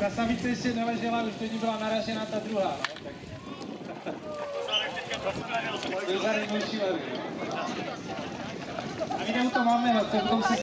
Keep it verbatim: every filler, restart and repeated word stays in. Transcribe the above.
ta samice ještě neležela, už do ní byla naražena ta druhá. To je za nejmilší levy. A my u to máme, co potom si